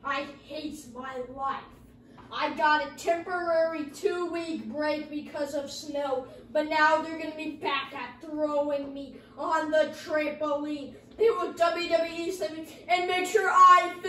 I hate my life. I got a temporary 2-week break because of snow, but now they're going to be back at throwing me on the trampoline. They will WWE 7 and make sure I